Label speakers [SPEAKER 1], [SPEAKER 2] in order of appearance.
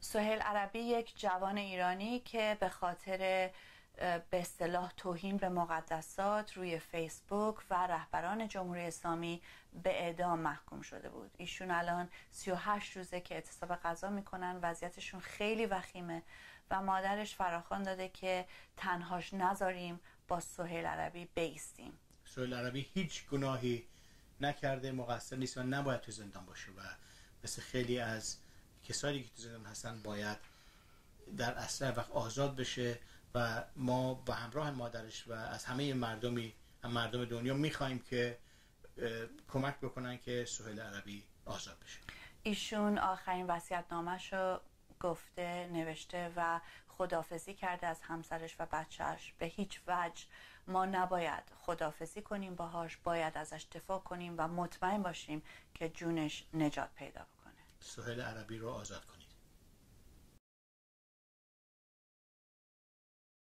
[SPEAKER 1] سهیل عربی یک جوان ایرانی که به خاطر به اصطلاح توهین به مقدسات روی فیسبوک و رهبران جمهوری اسلامی به اعدام محکوم شده بود. ایشون الان 38 روزه که اعتصاب غذا میکنن، وضعیتشون خیلی وخیمه و مادرش فراخوان داده که تنهاش نذاریم، با سهیل عربی بایستیم.
[SPEAKER 2] سهیل عربی هیچ گناهی نکرده، مقصر نیست و نباید تو زندان باشه و مثل خیلی از کسانی که تو زندان هستن باید در اسرع وقت آزاد بشه و ما با همراه مادرش و از همه مردم دنیا میخوایم که کمک بکنن که سهیل عربی آزاد بشه.
[SPEAKER 1] ایشون آخرین وصیت‌نامه‌ش رو گفته، نوشته و خداحافظی کرده از همسرش و بچهش. به هیچ وجه ما نباید خداحافظی کنیم باهاش، باید ازش دفاع کنیم و مطمئن باشیم که جونش نجات پیدا بکنه.
[SPEAKER 2] سهیل عربی رو آزاد کنیم.